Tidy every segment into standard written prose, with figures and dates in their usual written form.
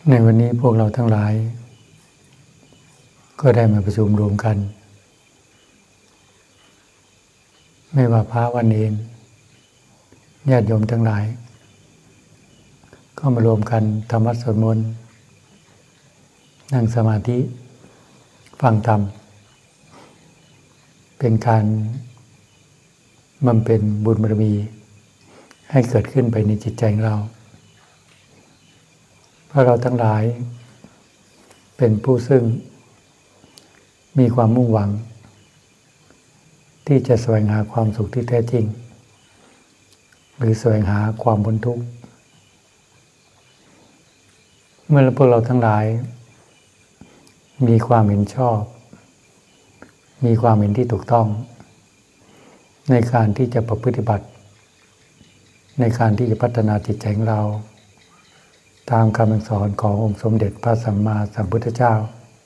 ในวันนี้พวกเราทั้งหลายก็ได้มาประชุมรวมกันไม่ว่าพระวันเองญาติโยมทั้งหลายก็มารวมกันทำวัดสวดมนต์นั่งสมาธิฟังธรรมเป็นการบำเพ็ญบุญบารมีให้เกิดขึ้นไปในจิตใจของเราเพราะเราทั้งหลายเป็นผู้ซึ่งมีความมุ่งหวังที่จะแสวงหาความสุขที่แท้จริงหรือแสวงหาความพ้นทุกข์เมื่อพวกเราทั้งหลายมีความเห็นชอบมีความเห็นที่ถูกต้องในการที่จะประพฤติบัติในการที่จะพัฒนาจิตใจของเราตามคำสอนขององค์สมเด็จพระสัมมาสัมพุทธเจ้า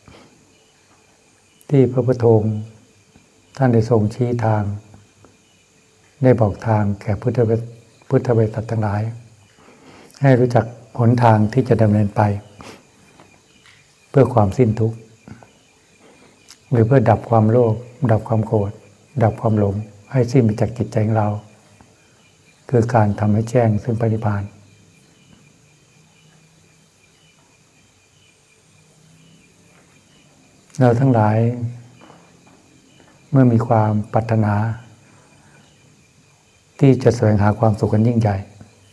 ที่พระพุทโธท่านได้ทรงชี้ทางได้บอกทางแก่พุทธบริษัททั้งหลายให้รู้จักหนทางที่จะดำเนินไปเพื่อความสิ้นทุกข์หรือเพื่อดับความโลภดับความโกรธดับความหลงให้สิ้นไปจากจิตใจของเราคือการทำให้แจ้งซึ่งพระนิพพานเราทั้งหลายเมื่อมีความปรารถนาที่จะแสวงหาความสุขกันยิ่งใหญ่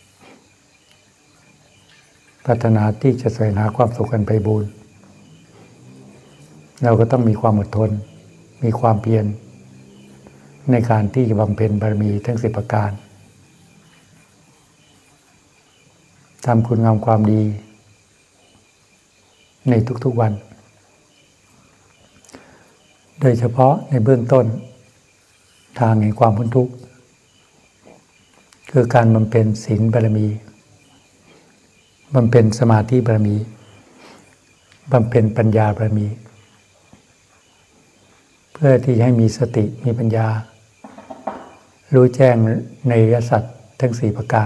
ปรารถนาที่จะแสวงหาความสุขกันไพบูลย์เราก็ต้องมีความอดทนมีความเพียรในการที่จะบำเพ็ญบารมีทั้ง10ประการทำคุณงามความดีในทุกๆวันโดยเฉพาะในเบื้องต้นทางแห่งความพ้นทุกข์คือการบำเพ็ญศีลบารมีบำเพ็ญสมาธิบารมีบำเพ็ญปัญญาบารมีเพื่อที่ให้มีสติมีปัญญารู้แจ้งในอริยสัจทั้ง4ประการ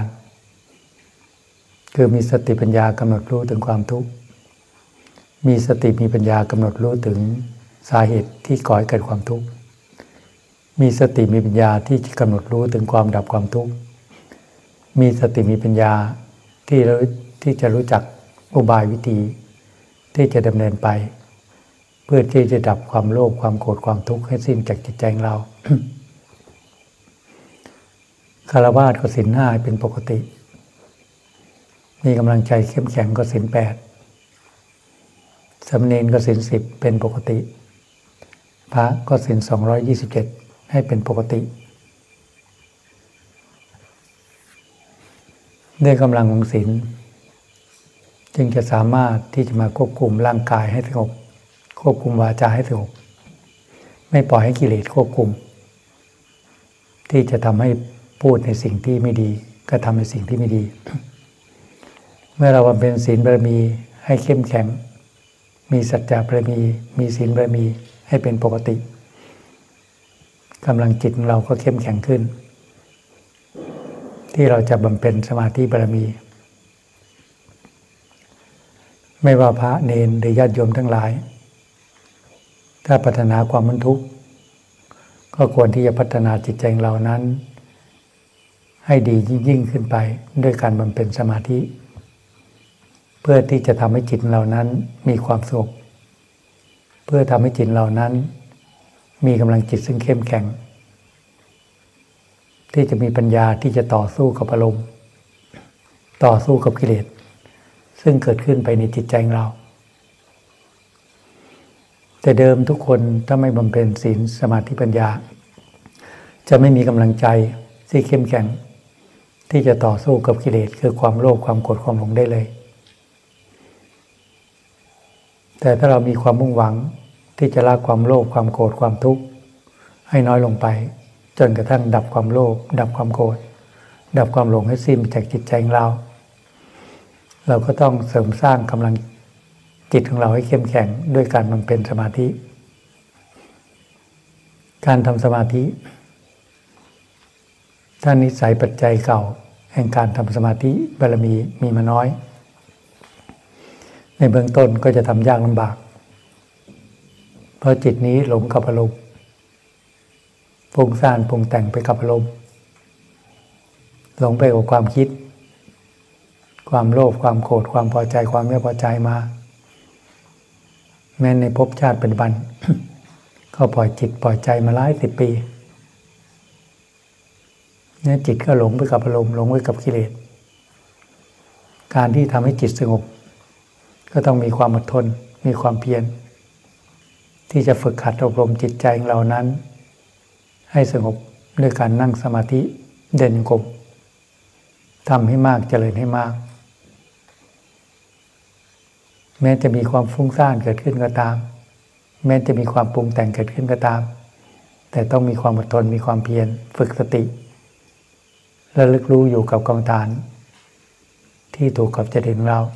คือมีสติปัญญากำหนดรู้ถึงความทุกข์มีสติมีปัญญากำหนดรู้ถึงสาเหตุที่ก่อให้เกิดความทุกข์มีสติมีปัญญาที่กำหนดรู้ถึงความดับความทุกข์มีสติมีปัญญาที่จะรู้จักอุบายวิธีที่จะดำเนินไปเพื่อที่จะดับความโลภความโกรธความทุกข์ให้สิ้นจากจิตใจของเรา ฆราวาสก็ศีล 5เป็นปกติมีกำลังใจเข้มแข็งก็ศีล 8สามเณรก็ศีล 10เป็นปกติพระก็ศีล227ให้เป็นปกติด้วยกำลังของศีลจึงจะสามารถที่จะมาควบคุมร่างกายให้สงบควบคุมวาจาให้สงบไม่ปล่อยให้กิเลสควบคุมที่จะทำให้พูดในสิ่งที่ไม่ดีกระทำในสิ่งที่ไม่ดี เมื่อเราบำเพ็ญศีลบารมีให้เข้มแข็งมีสัจจะบารมีมีศีลบารมีให้เป็นปกติกำลังจิตของเราก็เข้มแข็งขึ้นที่เราจะบำเพ็ญสมาธิบารมีไม่ว่าพระเณรหรือญาติโยมทั้งหลายถ้าปรารถนาความพ้นทุกข์ก็ควรที่จะพัฒนาจิตใจของเรานั้นให้ดียิ่งขึ้นไปด้วยการบำเพ็ญสมาธิเพื่อที่จะทำให้จิตเรานั้นมีความสุขเพื่อทำให้จิตเรานั้นมีกำลังจิตซึ่งเข้มแข็งที่จะมีปัญญาที่จะต่อสู้กับอารมณ์ต่อสู้กับกิเลสซึ่งเกิดขึ้นไปในจิตใจของเราแต่เดิมทุกคนถ้าไม่บำเพ็ญศีลสมาธิปัญญาจะไม่มีกำลังใจที่เข้มแข็งที่จะต่อสู้กับกิเลสคือความโลภความโกรธความหลงได้เลยแต่ถ้าเรามีความมุ่งหวังที่จะละความโลภความโกรธความทุกข์ให้น้อยลงไปจนกระทั่งดับความโลภดับความโกรธดับความหลงให้สิ้นจากจิตใจของเราก็ต้องเสริมสร้างกำลังจิตของเราให้เข้มแข็งด้วยการบำเพ็ญสมาธิการทำสมาธิถ้านิสัยปัจจัยเก่าแห่งการทำสมาธิบารมีมีมาน้อยในเบื้องต้นก็จะทำยากลำบากเพราะจิตนี้หลงกับอารมณ์ฟุ้งซ่านปรุงแต่งไปกับอารมณ์หลงไปกับความคิดความโลภความโกรธความพอใจความไม่พอใจมาแม้ในภพชาติปัจจุบัน ก็ปล่อยจิตปล่อยใจมาหลายสิบปีเนี่ยจิตก็หลงไปกับอารมณ์หลงไปกับกิเลสการที่ทำให้จิตสงบก็ต้องมีความอดทนมีความเพียรที่จะฝึกขัดอบรมจิตใจของเรานั้นให้สงบด้วยการนั่งสมาธิเดินจงกรมทำให้มากเจริญให้มากแม้จะมีความฟุ้งซ่านเกิดขึ้นก็ตามแม้จะมีความปรุงแต่งเกิดขึ้นก็ตามแต่ต้องมีความอดทนมีความเพียรฝึกสติระลึกรู้อยู่กับกรรมฐานที่ถูกกับจริตของเรา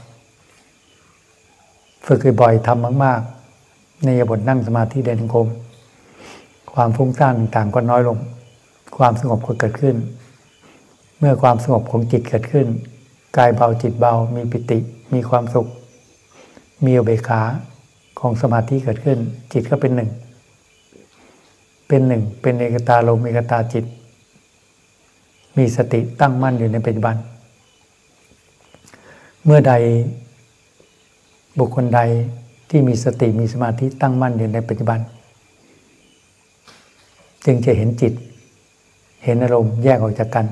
ฝึกบ่อยๆทำมากๆในบทนั่งสมาธิเดินจงกรมความฟุ้งซ่านต่างๆก็น้อยลงความสงบก็เกิดขึ้นเมื่อความสงบของจิตเกิดขึ้นกายเบาจิตเบามีปิติมีความสุขมีอุเบกขาของสมาธิเกิดขึ้นจิตก็เป็นหนึ่งเป็นเอกตาลมเอกตาจิตมีสติตั้งมั่นอยู่ในปัจจุบันเมื่อใดบุคคลใดที่มีสติมีสมาธิตั้งมั่นอยู่ในปัจจุบันจึงจะเห็นจิตเห็นอารมณ์แยกออกจากกัน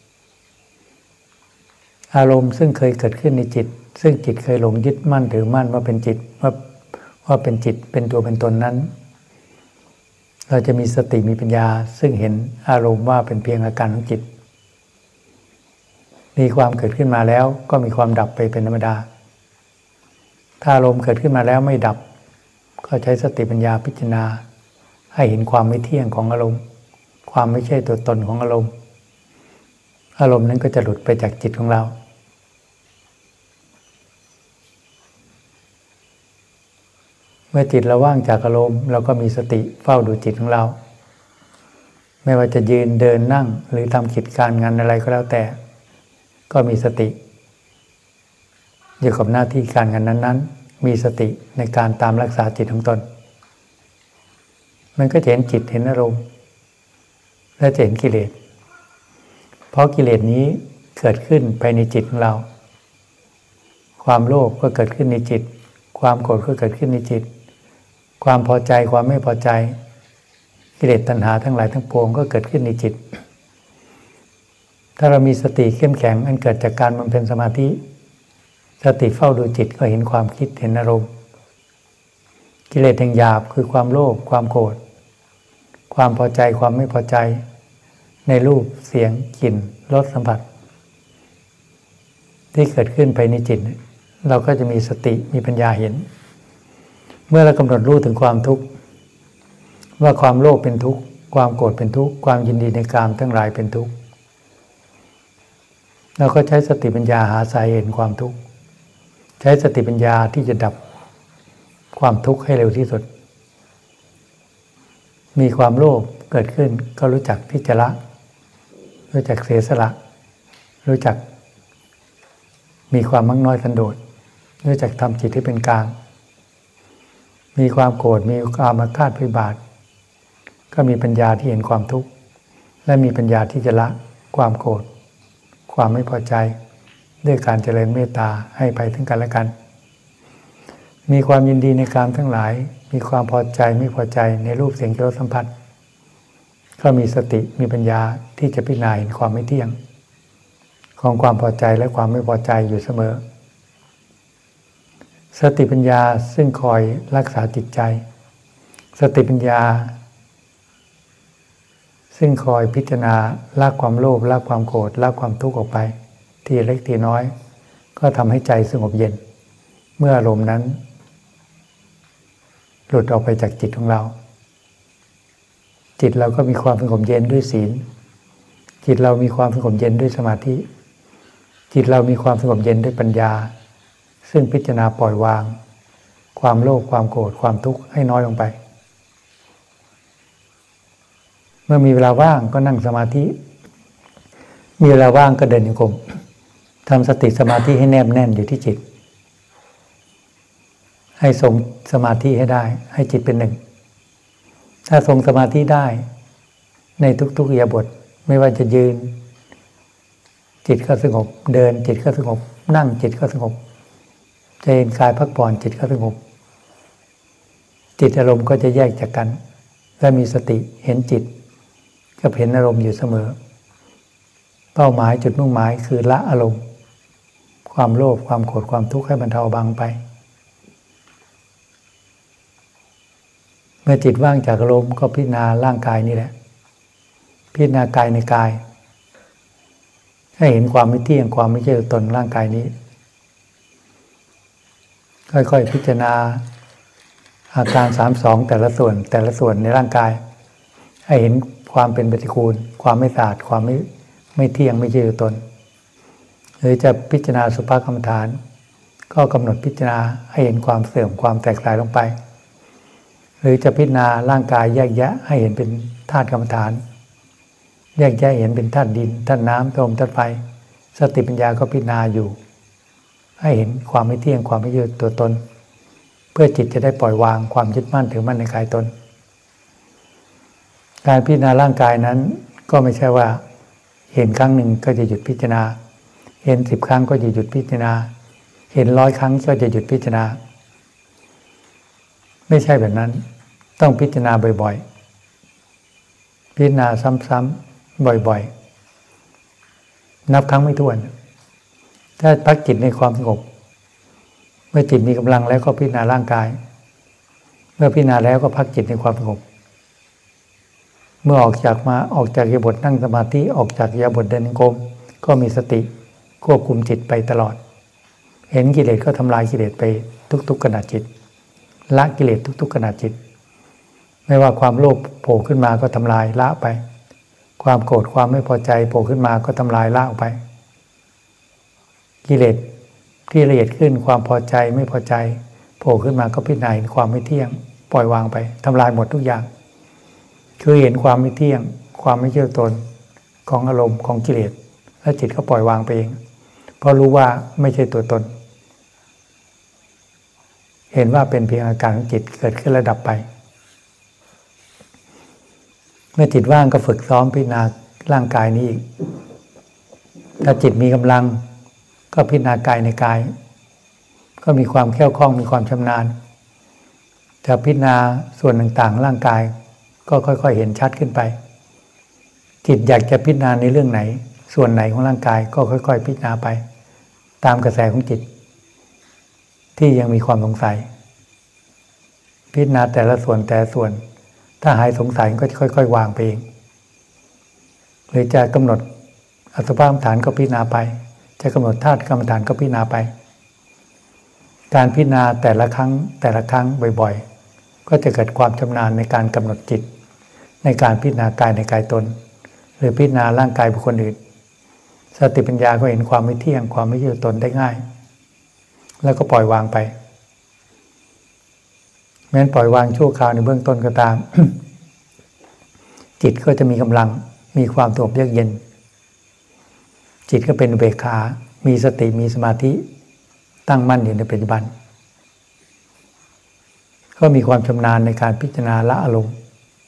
อารมณ์ซึ่งเคยเกิดขึ้นในจิตซึ่งจิตเคยหลงยึดมั่นถือมั่นว่าเป็นจิตว่าเป็นจิตเป็นตัวเป็นตนนั้นเราจะมีสติมีปัญญาซึ่งเห็นอารมณ์ว่าเป็นเพียงอาการของจิตมีความเกิดขึ้นมาแล้วก็มีความดับไปเป็นธรรมดาถ้าอารมณ์เกิดขึ้นมาแล้วไม่ดับก็ใช้สติปัญญาพิจารณาให้เห็นความไม่เที่ยงของอารมณ์ความไม่ใช่ตัวตนของอารมณ์นั้นก็จะหลุดไปจากจิตของเราเมื่อจิตเราว่างจากอารมณ์เราก็มีสติเฝ้าดูจิตของเราไม่ว่าจะยืนเดินนั่งหรือทำกิจการงานอะไรก็แล้วแต่ก็มีสติอยู่กับหน้าที่การงานนั้นๆมีสติในการตามรักษาจิตของตนมันก็จะเห็นจิตเห็นอารมณ์และจะเห็นกิเลสเพราะกิเลสนี้เกิดขึ้นภายในจิตของเราความโลภก็เกิดขึ้นในจิตความโกรธก็เกิดขึ้นในจิตความพอใจความไม่พอใจกิเลสตัณหาทั้งหลายทั้งปวงก็เกิดขึ้นในจิตถ้าเรามีสติเข้มแข็งอันเกิดจากการบำเพ็ญสมาธิสติเฝ้าดูจิตก็เห็นความคิดเห็นอารมณ์กิเลสแห่งหยาบคือความโลภความโกรธความพอใจความไม่พอใจในรูปเสียงกลิ่นรสสัมผัสที่เกิดขึ้นภายในจิตเราก็จะมีสติมีปัญญาเห็นเมื่อเรากำหนดรู้ถึงความทุกข์ว่าความโลภเป็นทุกข์ความโกรธเป็นทุกข์ความยินดีในกามทั้งหลายเป็นทุกข์เราก็ใช้สติปัญญาหาสาเหตุความทุกข์ใช้สติปัญญาที่จะดับความทุกข์ให้เร็วที่สุดมีความโลภเกิดขึ้นก็รู้จักที่จะละรู้จักเสียสละรู้จักมีความมั่งน้อยสันโดษรู้จักทำจิตให้เป็นกลางมีความโกรธมีความอาฆาตพยาบาทก็มีปัญญาที่เห็นความทุกข์และมีปัญญาที่จะละความโกรธความไม่พอใจด้วยการเจริญเมตตาให้ไปถึงกันและกันมีความยินดีในกามทั้งหลายมีความพอใจไม่พอใจในรูปเสียงกลิ่นรสสัมผัสก็มีสติมีปัญญาที่จะพิจารณาเห็นความไม่เที่ยงของความพอใจและความไม่พอใจอยู่เสมอสติปัญญาซึ่งคอยรักษาจิตใจสติปัญญาซึ่งคอยพิจารณาละความโลภละความโกรธละความทุกข์ออกไปทีเล็กทีน้อยก็ทำให้ใจสงบเย็นเมื่ออารมณ์นั้นหลุดออกไปจากจิตของเราจิตเราก็มีความสงบเย็นด้วยศีลจิตเรามีความสงบเย็นด้วยสมาธิจิตเรามีความสงบเย็นด้วยปัญญาซึ่งพิจารณาปล่อยวางความโลภความโกรธความทุกข์ให้น้อยลงไปเมื่อมีเวลาว่างก็นั่งสมาธิมีเวลาว่างก็เดินจงกรมทำสติสมาธิให้แนบแน่นอยู่ที่จิตให้ทรงสมาธิให้ได้ให้จิตเป็นหนึ่งถ้าทรงสมาธิได้ในทุกๆอิริยาบถไม่ว่าจะยืนจิตก็สงบเดินจิตก็สงบนั่งจิตก็สงบจะเห็นกายพักผ่อนจิตก็สงบจิตอารมณ์ก็จะแยกจากกันและมีสติเห็นจิตกับเห็นอารมณ์อยู่เสมอเป้าหมายจุดมุ่งหมายคือละอารมณ์ความโลภความโกรธความทุกข์ให้บรรเทาเบาไปเมื่อจิตว่างจากอารมณ์ก็พิจารณาร่างกายนี่แหละพิจารณากายในกายให้เห็นความไม่เที่ยงความไม่ใช่ตัวตนร่างกายนี้ค่อยๆพิจารณาอาการ32แต่ละส่วนในร่างกายให้เห็นความเป็นปฏิกูลความไม่สะอาดความไม่เที่ยงไม่ใช่ตัวตนหรือจะพิจารณาสุภกรรมฐานก็กำหนดพิจารณาให้เห็นความเสื่อมความแตกสลายลงไปหรือจะพิจารณาร่างกายแยกแยะให้เห็นเป็นธาตุกรรมฐานแยกแยะเห็นเป็นธาตุดินธาตุน้ำธาตุลมธาตุไฟสติปัญญาก็พิจารณาอยู่ให้เห็นความไม่เที่ยงความไม่ใช่ตัวตนเพื่อจิตจะได้ปล่อยวางความยึดมั่นถือมั่นในกายตนการพิจารณาร่างกายนั้นก็ไม่ใช่ว่าเห็นครั้งหนึ่งก็จะหยุดพิจารณาเห็น10 ครั้งก็จะหยุดพิจารณาเห็น100 ครั้งก็จะหยุดพิจารณาไม่ใช่แบบนั้นต้องพิจารณาบ่อยๆพิจารณาซ้ำๆบ่อยๆนับครั้งไม่ถ้วนถ้าพักจิตในความสงบเมื่อจิตมีกำลังแล้วก็พิจารณาร่างกายเมื่อพิจารณาแล้วก็พักจิตในความสงบเมื่อออกจากอิริยาบถนั่งสมาธิออกจากอิริยาบถเดินจงกรมก็มีสติควบคุมจิตไปตลอดเห็นกิเลสก็ทำลายกิเลสไปทุกๆขณะจิตละกิเลสทุกๆขณะจิตไม่ว่าความโลภโผล่ขึ้นมาก็ทำลายละไปความโกรธความไม่พอใจโผล่ขึ้นมาก็ทำลายละออกไปกิเลสที่ละเอียดขึ้นความพอใจไม่พอใจโผล่ขึ้นมาก็พิจารณาความไม่เที่ยงปล่อยวางไปทำลายหมดทุกอย่างคือเห็นความไม่เที่ยงความไม่เที่ยงตนของอารมณ์ของกิเลสแล้วจิตก็ปล่อยวางไปเองเพราะรู้ว่าไม่ใช่ตัวตนเห็นว่าเป็นเพียงอาการของจิตเกิดขึ้นระดับไปเมื่อจิตว่างก็ฝึกซ้อมพิจารณาร่างกายนี้อีกถ้าจิตมีกำลังก็พิจารณากายในกายก็มีความแข็งคล่องมีความชำนาญจะพิจารณาส่วนต่างๆร่างกายก็ค่อยๆเห็นชัดขึ้นไปจิตอยากจะพิจารณาในเรื่องไหนส่วนไหนของร่างกายก็ค่อยๆพิจารณาไปตามกระแสของจิตที่ยังมีความสงสัยพิจารณาแต่ละส่วนถ้าหายสงสัยก็จะค่อยๆวางไปเองหรือจะกำหนดอสุภกรรมฐานก็พิจารณาไปจะกำหนดธาตุกรรมฐานก็พิจารณาไปการพิจารณาแต่ละครั้งบ่อยๆก็จะเกิดความชำนาญในการกำหนดจิตในการพิจารณากายในกายตนหรือพิจารณาร่างกายบุคคลอื่นสติปัญญาก็เห็นความไม่เที่ยงความไม่ใช่ตัวตนได้ง่ายแล้วก็ปล่อยวางไปแม้นปล่อยวางชั่วคราวในเบื้องต้นก็ตาม จิตก็จะมีกำลังมีความสงบเยือกเย็นจิตก็เป็นอุเบกขามีสติมีสมาธิตั้งมั่นอยู่ในปัจจุบันก็มีความชำนาญในการพิจารณาละอารมณ์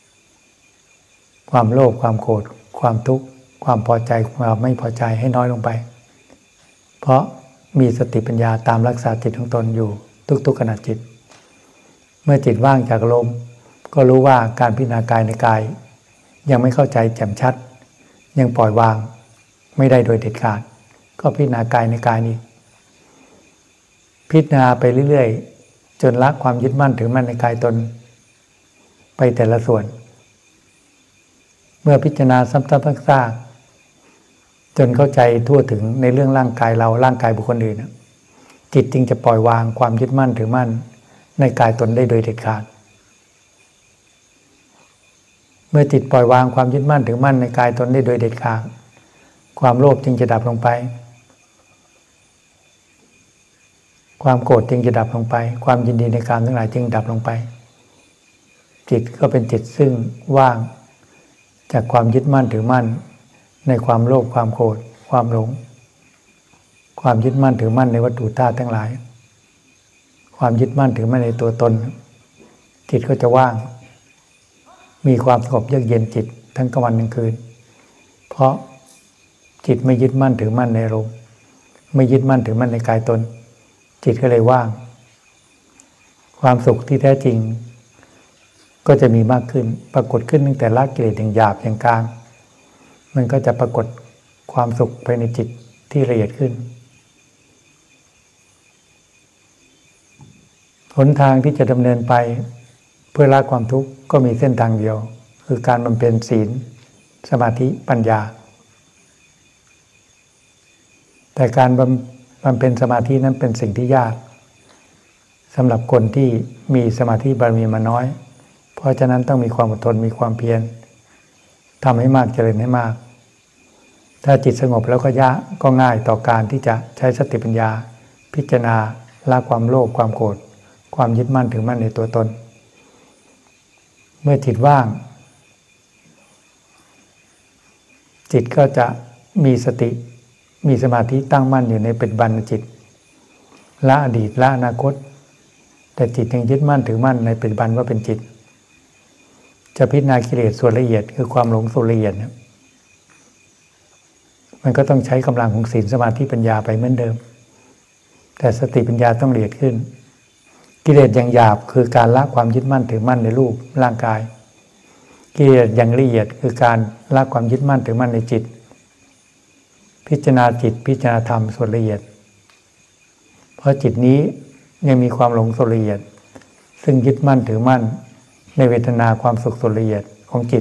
ความโลภความโกรธความทุกข์ความพอใจความไม่พอใจให้น้อยลงไปเพราะมีสติปัญญาตามรักษาจิตของตนอยู่ทุกๆขณะจิตเมื่อจิตว่างจากอารมณ์ก็รู้ว่าการพิจารณากายในกายยังไม่เข้าใจแจ่มชัดยังปล่อยวางไม่ได้โดยเด็ดขาดก็พิจารณากายในกายนี้พิจารณาไปเรื่อยๆจนละความยึดมั่นถือมั่นในกายตนไปแต่ละส่วนเมื่อพิจารณาซ้ำๆซากๆจนเข้าใจทั่วถึงในเรื่องร่างกายเราร่างกายบุคคลอื่นจิตจึงจะปล่อยวางความยึดมั่นถือมั่นในกายตนได้โดยเด็ดขาดเมื่อจิตปล่อยวางความยึดมั่นถือมั่นในกายตนได้โดยเด็ดขาดความโลภจึงจะดับลงไปความโกรธจึงจะดับลงไปความยินดีในกามทั้งหลายจึงดับลงไปจิตก็เป็นจิตซึ่งว่างจากความยึดมั่นถือมั่นในความโลภความโกรธความหลงความยึดมั่นถือมั่นในวัตถุธาตุทั้งหลายความยึดมั่นถือมั่นในตัวตนจิตก็จะว่างมีความสงบเยือกเย็นจิตทั้งกลางวันกลางคืนเพราะจิตไม่ยึดมั่นถือมั่นในอารมณ์ไม่ยึดมั่นถือมั่นในกายตนจิตก็เลยว่างความสุขที่แท้จริงก็จะมีมากขึ้นปรากฏขึ้นตั้งแต่ละกิเลสอย่างหยาบอย่างกลางมันก็จะปรากฏความสุขภายในจิตที่ละเอียดขึ้นหนทางที่จะดำเนินไปเพื่อละความทุกข์ก็มีเส้นทางเดียวคือการบำเพ็ญศีลสมาธิปัญญาแต่การบำเพ็ญสมาธินั้นเป็นสิ่งที่ยากสำหรับคนที่มีสมาธิบารมีมาน้อยเพราะฉะนั้นต้องมีความอดทนมีความเพียรทำให้มากเจริญให้มากถ้าจิตสงบแล้วก็ง่ายต่อการที่จะใช้สติปัญญาพิจารณาละความโลภความโกรธความยึดมั่นถือมั่นในตัวตนเมื่อจิตว่างจิตก็จะมีสติมีสมาธิตั้งมั่นอยู่ในปัจจุบันจิตละอดีตละอนาคตแต่จิตยังยึดมั่นถือมั่นในปัจจุบันว่าเป็นจิตจะพิจารณากิเลสส่วนละเอียดคือความหลงส่วนละเอียดมันก็ต้องใช้กำลังของศีลสมาธิปัญญาไปเหมือนเดิมแต่สติปัญญาต้องละเอียดขึ้นกิเลสอย่างหยาบคือการละความยึดมั่นถือมั่นในรูปร่างกายกิเลสอย่างละเอียดคือการละความยึดมั่นถือมั่นในจิตพิจารณาจิตพิจารณาธรรมส่วนละเอียดเพราะจิตนี้ยังมีความหลงส่วนละเอียดซึ่งยึดมั่นถือมั่นในเวทนาความสุขส่วนละเอียดของจิต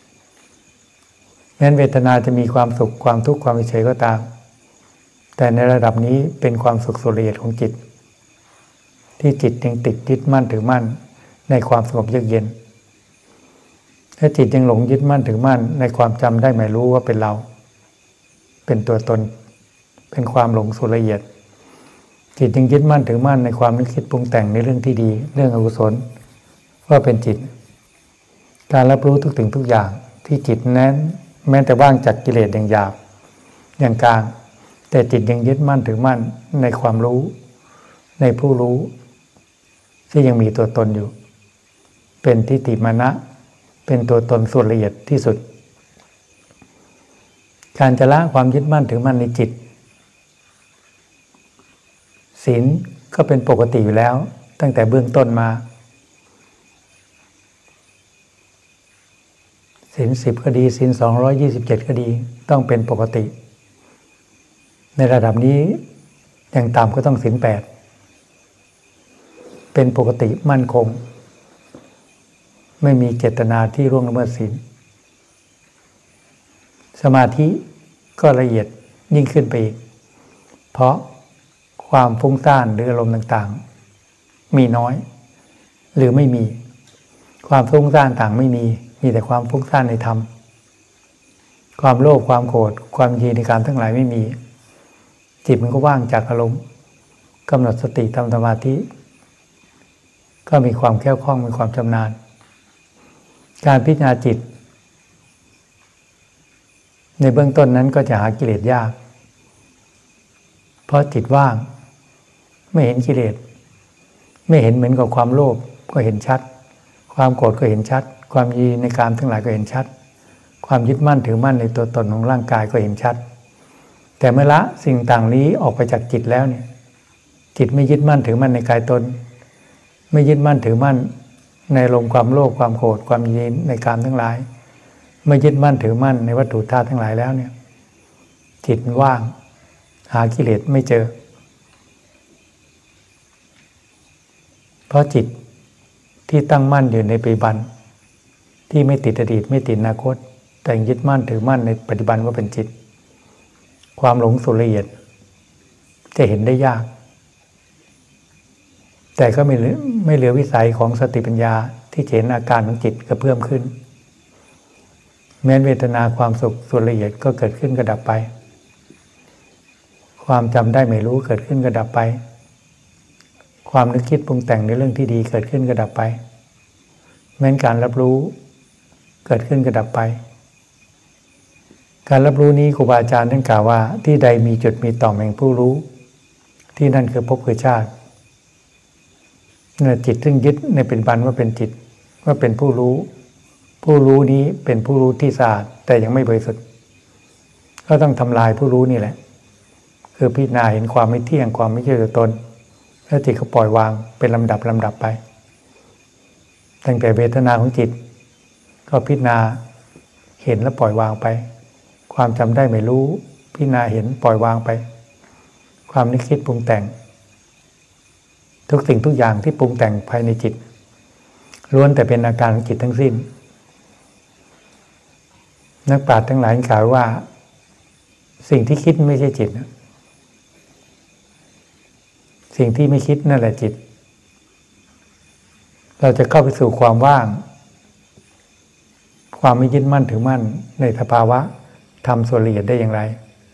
แม้เวทนาจะมีความสุขความทุกข์ความเฉยก็ตามแต่ในระดับนี้เป็นความสุขส่วนละเอียดของจิตที่จิตยังติดยึดมั่นถือมั่นในความสงบเยือกเย็นและจิตยังหลงยึดมั่นถือมั่นในความจำได้หมายรู้ว่าเป็นเราเป็นตัวตนเป็นความหลงส่วนละเอียดจิตยังยึดมั่นถือมั่นในความนึกคิดปรุงแต่งในเรื่องที่ดีเรื่องอกุศลว่าเป็นจิตการรับรู้ทุกสิ่งทุกอย่างที่จิตนั้นแม้แต่ว่างจากกิเลสอย่างหยาบอย่างกลางแต่จิตยังยึดมั่นถือมั่นในความรู้ในผู้รู้ที่ยังมีตัวตนอยู่เป็นทิฏฐิมานะเป็นตัวตนส่วนละเอียดที่สุดการจะละความยึดมั่นถือมั่นในจิตศีลก็เป็นปกติอยู่แล้วตั้งแต่เบื้องต้นมาศีล10ก็ดีศีล227ก็ดีต้องเป็นปกติในระดับนี้อย่างต่ำก็ต้องศีล8เป็นปกติมั่นคงไม่มีเจตนาที่ล่วงละเมิดศีลสมาธิก็ละเอียดยิ่งขึ้นไปอีกเพราะความฟุ้งซ่านหรืออารมณ์ต่างๆมีน้อยหรือไม่มีความฟุ้งซ่านต่างไม่มีแต่ความฟุ้งซ่านในธรรมความโลภความโกรธความยินดีในการทั้งหลายไม่มีจิตมันก็ว่างจากอารมณ์กำหนดสติทำสมาธิก็มีความแข็งคล่องมีความชำนาญการพิจารณาจิตในเบื้องต้นนั้นก็จะหากิเลสยากเพราะจิตว่างไม่เห็นกิเลสไม่เห็นเหมือนกับความโลภก็เห็นชัดความโกรธก็เห็นชัดความยินดีในการทั้งหลายก็เห็นชัดความยึดมั่นถือมั่นในตัวตนของร่างกายก็เห็นชัดแต่เมื่อละสิ่งต่างนี้ออกไปจากจิตแล้วเนี่ยจิตไม่ยึดมั่นถือมั่นในกายตนไม่ยึดมั่นถือมั่นในอารมณ์ความโลภความโกรธความยินดีในการทั้งหลายไม่ยึดมั่นถือมั่นในวัตถุธาตุทั้งหลายแล้วเนี่ยจิตว่างหากิเลสไม่เจอเพราะจิตที่ตั้งมั่นอยู่ในปัจจุบันที่ไม่ติดอดีตไม่ติดอนาคตแต่ยึดมั่นถือมั่นในปัจจุบันว่าเป็นจิตความหลงส่วนละเอียดจะเห็นได้ยากแต่ก็ไม่เหลือวิสัยของสติปัญญาที่เห็นอาการของจิตกระเพื่อมขึ้นแม้เวทนาความสุขส่วนละเอียดก็เกิดขึ้นกระดับไปความจำได้ไม่รู้เกิดขึ้นกระดับไปความนึกคิดปรุงแต่งในเรื่องที่ดีเกิดขึ้นกระดับไปแม้การรับรู้เกิดขึ้นกระดับไปการรับรู้นี้ครูบาอาจารย์ท่านกล่าวว่าที่ใดมีจุดมีต่อมแห่งผู้รู้ที่นั่นคือภพคือชาติจิตซึ่งยึดในเป็นบันว่าเป็นจิตว่าเป็นผู้รู้ผู้รู้นี้เป็นผู้รู้ที่สะอาดแต่ยังไม่บริสุทธิ์ก็ต้องทำลายผู้รู้นี่แหละคือพิจารณาเห็นความไม่เที่ยงความไม่ใช่ตัวตนแล้วจิตก็ปล่อยวางเป็นลำดับไปตั้งแต่เวทนาของจิตก็พิจารณาเห็นแล้วปล่อยวางไปความจำได้ไม่รู้พิจารณาเห็นปล่อยวางไปความนึกคิดปรุงแต่งทุกสิ่งทุกอย่างที่ปรุงแต่งภายในจิตล้วนแต่เป็นอาการของจิตทั้งสิ้นนักปราชญ์ทั้งหลายกล่าวว่าสิ่งที่คิดไม่ใช่จิตสิ่งที่ไม่คิดนั่นแหละจิตเราจะเข้าไปสู่ความว่างความไม่ยึดมั่นถือมั่นในสภาวะธรรมส่วนละเอียดได้อย่างไร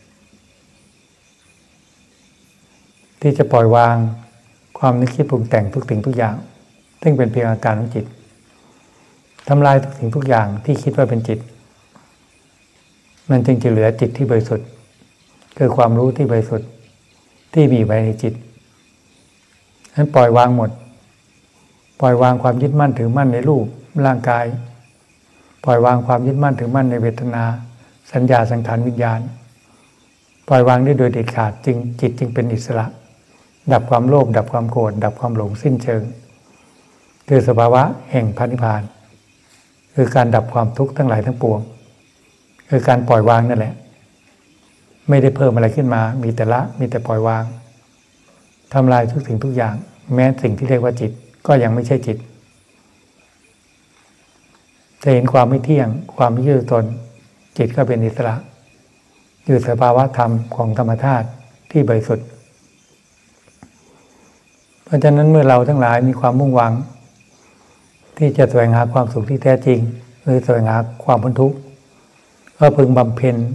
ที่จะปล่อยวางความนึกคิดปรุงแต่งทุกสิ่งทุกอย่างซึ่งเป็นเพียงอาการของจิตทำลายทุกสิ่งทุกอย่างที่คิดว่าเป็นจิตมันจึงจะเหลือจิตที่บริสุทธิ์คือความรู้ที่บริสุทธิ์ที่มีไว้ในจิตนั้นปล่อยวางหมดปล่อยวางความยึดมั่นถือมั่นในรูปร่างกายปล่อยวางความยึดมั่นถือมั่นในเวทนาสัญญาสังขารวิญญาณปล่อยวางได้โดยเด็ดขาดจึงจิตจึงเป็นอิสระดับความโลภดับความโกรธดับความหลงสิ้นเชิงคือสภาวะแห่งพระนิพพานคือการดับความทุกข์ทั้งหลายทั้งปวงคือการปล่อยวางนั่นแหละไม่ได้เพิ่มอะไรขึ้นมามีแต่ละมีแต่ปล่อยวางทำลายทุกสิ่งทุกอย่างแม้สิ่งที่เรียกว่าจิตก็ยังไม่ใช่จิตจะเห็นความไม่เที่ยงความไม่ยืดตนจิตก็เป็นอิสระอยู่สภาวะธรรมของธรรมชาติที่บริสุทธิ์เพราะฉะนั้นเมื่อเราทั้งหลายมีความมุ่งหวังที่จะแสวงหาความสุขที่แท้จริงหรือแสวงหาความพ้นทุกข์ก็พึงบำเพ็ญ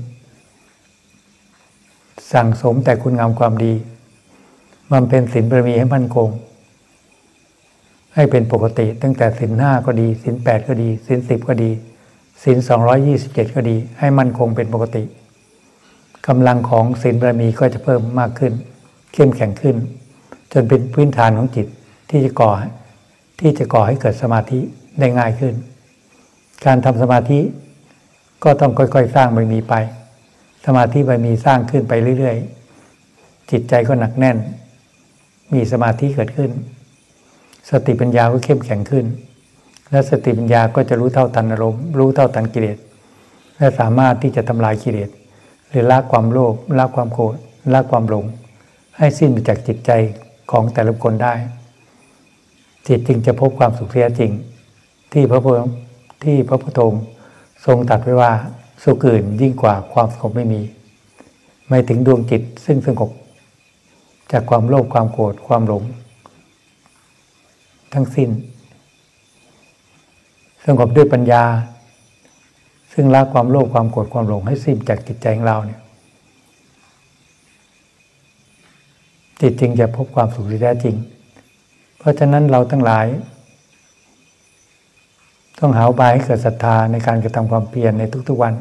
สั่งสมแต่คุณงามความดีบำเพ็ญศีลบารมีให้มั่นคงให้เป็นปกติตั้งแต่ศีล 5ก็ดีศีล 8ก็ดีศีล 10ก็ดีศีล227ก็ดีให้มั่นคงเป็นปกติกำลังของศีลบารมีก็จะเพิ่มมากขึ้นเข้มแข็งขึ้นจนเป็นพื้นฐานของจิตที่จะก่อให้เกิดสมาธิได้ง่ายขึ้นการทำสมาธิก็ต้องค่อยๆสร้างบารมีไปสมาธิบารมีสร้างขึ้นไปเรื่อยๆจิตใจก็หนักแน่นมีสมาธิเกิดขึ้นสติปัญญาก็เข้มแข็งขึ้นและสติปัญญาก็จะรู้เท่าทันอารมณ์รู้เท่าทันกิเลสและสามารถที่จะทำลายกิเลสหรือละความโลภละความโกรธละความหลงให้สิ้นไปจากจิตใจของแต่ละคนได้จิตจึงจะพบความสุขแท้จริงที่พระพุทธองค์ทรงตรัสไว้ว่าสุขอื่นยิ่งกว่าความสงบไม่มีหมายถึงดวงจิตซึ่งสงบจากความโลภความโกรธความหลงทั้งสิ้นสงบด้วยปัญญาซึ่งละความโลภความโกรธความหลงให้สิ้นจากจิตใจของเราเนี่ยจิตจึงจะพบความสุขที่แท้จริงเพราะฉะนั้นเราทั้งหลายต้องหาอุบายให้เกิดศรัทธาในการกระทำความเพียรในทุกๆวัน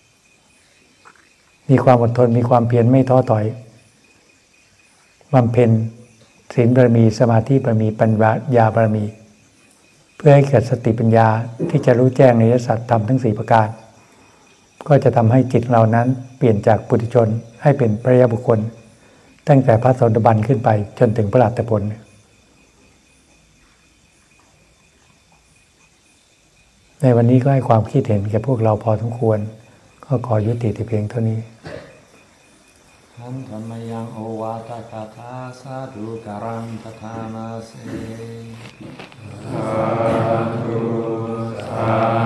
มีความอดทนมีความเพียรไม่ท้อถอยบำเพ็ญศีลบารมีสมาธิบารมีปัญญาบารมีเพื่อให้เกิดสติปัญญาที่จะรู้แจ้งในอริยสัจธรรมทั้ง4ประการก็จะทำให้จิตเรานั้นเปลี่ยนจากปุถุชนให้เป็นพระอริยบุคคลตั้งแต่พระโสดาบันขึ้นไปจนถึงพระอรหัตผลในวันนี้ก็ให้ความคิดเห็นแก่พวกเราพอสมควรก็ขอยุติแต่เพียงเท่านี้ทันธรรมยังโอวาทคาถาสาธุการังตถานาเสสาธุสา